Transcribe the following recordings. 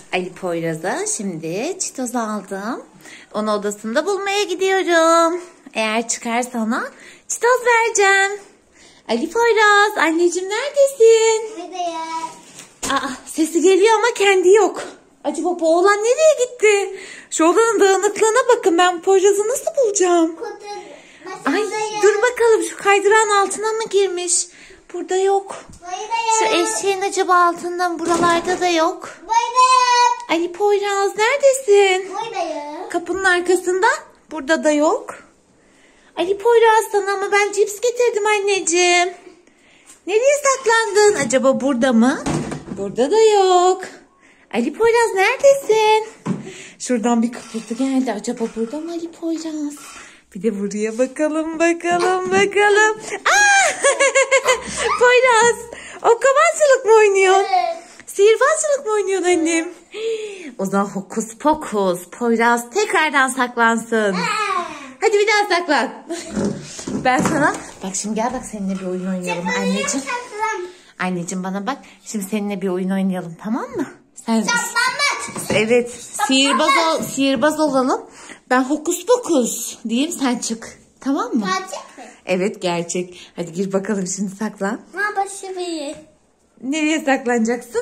Ali Poyraz'a şimdi çitoz aldım. Onu odasında bulmaya gidiyorum. Eğer çıkarsa ona çitoz vereceğim. Ali Poyraz, anneciğim neredesin? Buradayım. Aa, sesi geliyor ama kendi yok. Acaba bu oğlan nereye gitti? Şu oğlanın dağınıklığına bakın, ben Poyraz'ı nasıl bulacağım? Ay, dur bakalım, şu kaydırağın altına mı girmiş? Burada yok. Şu eşeğin acaba altında mı? Buralarda da yok. Ali Poyraz neredesin? Buradayım. Kapının arkasında. Burada da yok. Ali Poyraz, sana ama ben cips getirdim anneciğim. Nereye saklandın? Acaba burada mı? Burada da yok. Ali Poyraz neredesin? Şuradan bir kıpırtı geldi. Acaba burada mı Ali Poyraz? Bir de buraya bakalım. Aa! Poyraz, okkabazcılık mı oynuyorsun? Evet. Sihirbazcılık mı oynuyorsun annem? O zaman hokus pokus. Poyraz tekrardan saklansın. Hadi bir daha saklan. Ben sana... Bak şimdi gel, bak seninle bir oyun oynayalım anneciğim. Anneciğim bana bak. Şimdi seninle bir oyun oynayalım, tamam mı? Sen... Evet. Sihirbaz olalım. Ben hokus pokus diyeyim, sen çık. Tamam mı? Gerçek mi? Evet, gerçek. Hadi gir bakalım, şimdi saklan. Başlayayım. Nereye saklanacaksın?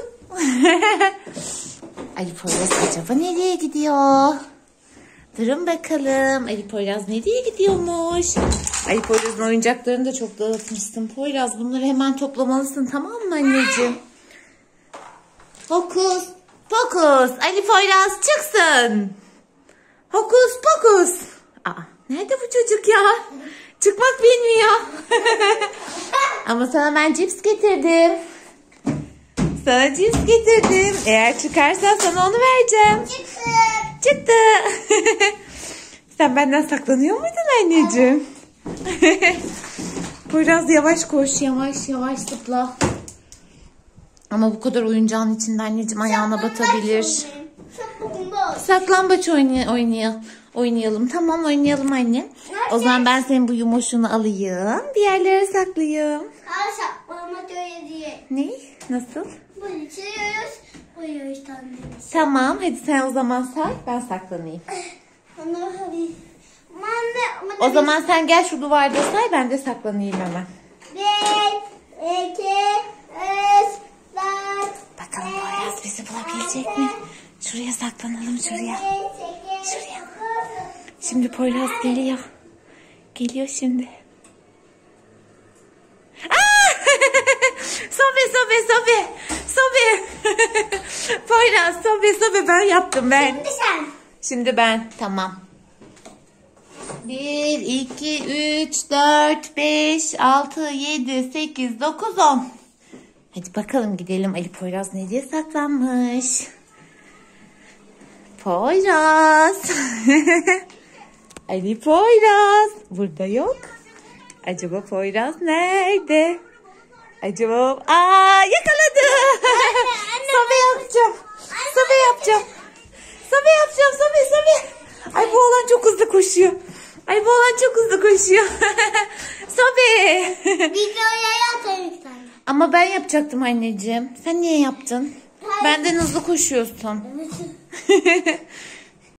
Ali Poyraz acaba nereye gidiyor? Durun bakalım. Ali Poyraz nereye gidiyormuş? Ali Poyraz'ın oyuncaklarını da çok dağıtmışsın. Poyraz, bunları hemen toplamalısın, tamam mı anneciğim? Hokus pokus. Ali Poyraz çıksın. Hokus pokus. Aa, nerede bu çocuk ya? Çıkmak bilmiyor. Ama sana ben cips getirdim. Eğer çıkarsan sana onu vereceğim. Çıktı. Sen benden saklanıyor muydun anneciğim? Poyraz yavaş koş, yavaş zıpla. Ama bu kadar oyuncağın içinde anneciğim ayağına batabilir. Saklambaç oynayalım. Tamam, oynayalım anne. O zaman ben senin bu yumuşunu alayım. Bir yerlere saklayayım. Saklama öyle diye. Ne? Nasıl? Böyle çeviriyoruz. Koyuyoruz tanrımız. Tamam, hadi sen o zaman say, ben saklanayım. O zaman sen gel şu duvarda say, ben de saklanayım hemen. 1, 2, 3, 4. Bakalım Poyraz bizi bulabilecek mi? Şuraya saklanalım, şuraya. Şimdi Poyraz geliyor. Geliyor şimdi. Sobe. Poyraz, sobe ben yaptım ben. Şimdi sen. Şimdi ben, tamam. 1, 2, 3, 4, 5, 6, 7, 8, 9, 10. Hadi bakalım gidelim. Ali Poyraz nereye saklanmış? Poyraz. Ali Poyraz. Burada yok. Acaba Poyraz nerede? Acaba... Aa, yakaladı. Sobe yapacağım. Sobe. Ay, bu oğlan çok hızlı koşuyor. Sobe. Videoya yapayım sana. Ama ben yapacaktım anneciğim. Sen niye yaptın? Hayır. Benden hızlı koşuyorsun.